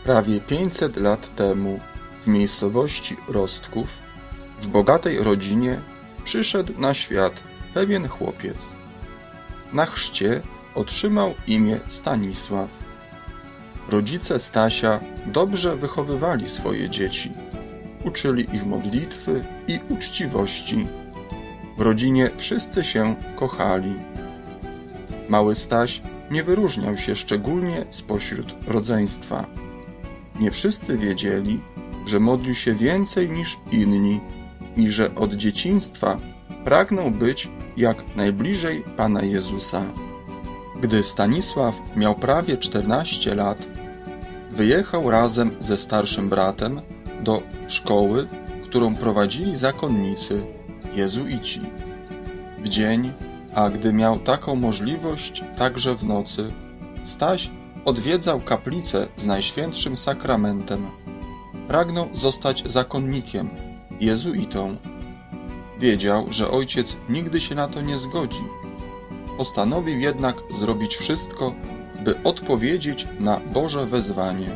Prawie 500 lat temu w miejscowości Rostków w bogatej rodzinie przyszedł na świat pewien chłopiec. Na chrzcie otrzymał imię Stanisław. Rodzice Stasia dobrze wychowywali swoje dzieci. Uczyli ich modlitwy i uczciwości. W rodzinie wszyscy się kochali. Mały Staś nie wyróżniał się szczególnie spośród rodzeństwa. Nie wszyscy wiedzieli, że modlił się więcej niż inni i że od dzieciństwa pragnął być jak najbliżej Pana Jezusa. Gdy Stanisław miał prawie 14 lat, wyjechał razem ze starszym bratem do szkoły, którą prowadzili zakonnicy, jezuici. W dzień, a gdy miał taką możliwość także w nocy, Staś odwiedzał kaplicę z Najświętszym Sakramentem. Pragnął zostać zakonnikiem, jezuitą. Wiedział, że ojciec nigdy się na to nie zgodzi. Postanowił jednak zrobić wszystko, by odpowiedzieć na Boże wezwanie.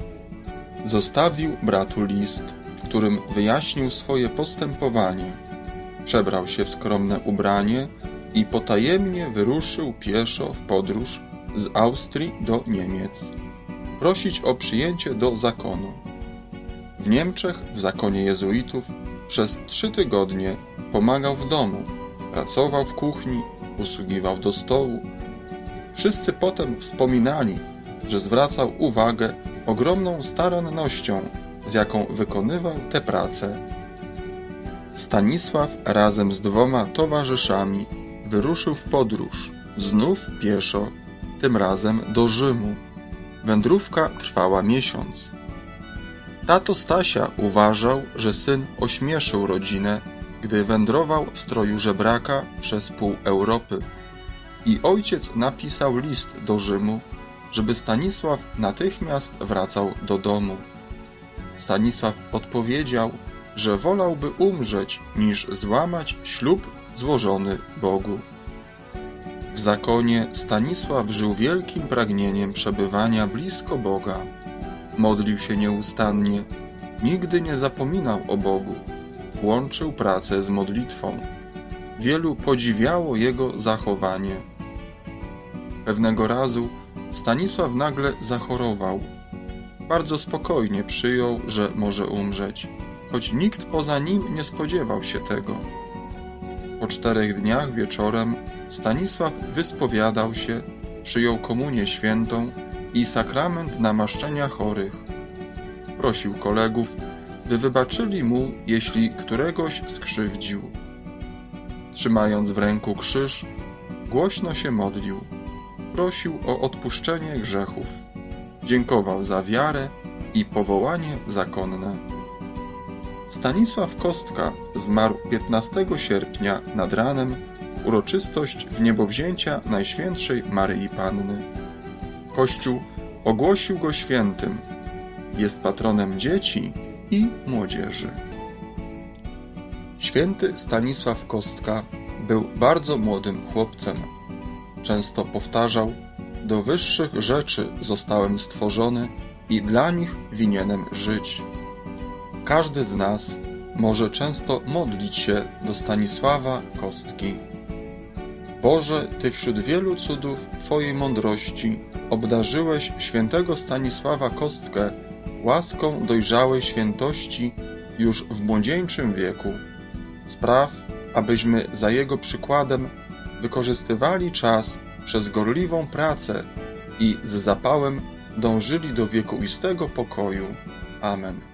Zostawił bratu list, w którym wyjaśnił swoje postępowanie. Przebrał się w skromne ubranie i potajemnie wyruszył pieszo w podróż z Austrii do Niemiec, prosić o przyjęcie do zakonu. W Niemczech, w zakonie jezuitów, przez 3 tygodnie pomagał w domu, pracował w kuchni, usługiwał do stołu. Wszyscy potem wspominali, że zwracał uwagę ogromną starannością, z jaką wykonywał tę pracę. Stanisław razem z 2 towarzyszami wyruszył w podróż, znów pieszo, tym razem do Rzymu. Wędrówka trwała miesiąc. Tato Stasia uważał, że syn ośmieszył rodzinę, gdy wędrował w stroju żebraka przez pół Europy. I ojciec napisał list do Rzymu, żeby Stanisław natychmiast wracał do domu. Stanisław odpowiedział, że wolałby umrzeć, niż złamać ślub złożony Bogu. W zakonie Stanisław żył wielkim pragnieniem przebywania blisko Boga. Modlił się nieustannie, nigdy nie zapominał o Bogu. Łączył pracę z modlitwą. Wielu podziwiało jego zachowanie. Pewnego razu Stanisław nagle zachorował. Bardzo spokojnie przyjął, że może umrzeć, choć nikt poza nim nie spodziewał się tego. Po 4 dniach wieczorem Stanisław wyspowiadał się, przyjął komunię świętą i sakrament namaszczenia chorych. Prosił kolegów, by wybaczyli mu, jeśli któregoś skrzywdził. Trzymając w ręku krzyż, głośno się modlił. Prosił o odpuszczenie grzechów. Dziękował za wiarę i powołanie zakonne. Stanisław Kostka zmarł 15 sierpnia nad ranem, uroczystość wniebowzięcia Najświętszej Maryi Panny. Kościół ogłosił go świętym. Jest patronem dzieci i młodzieży. Święty Stanisław Kostka był bardzo młodym chłopcem. Często powtarzał: do wyższych rzeczy zostałem stworzony i dla nich winienem żyć. Każdy z nas może często modlić się do Stanisława Kostki. Boże, Ty wśród wielu cudów Twojej mądrości obdarzyłeś świętego Stanisława Kostkę łaską dojrzałej świętości już w młodzieńczym wieku. Spraw, abyśmy za jego przykładem wykorzystywali czas przez gorliwą pracę i z zapałem dążyli do wiekuistego pokoju. Amen.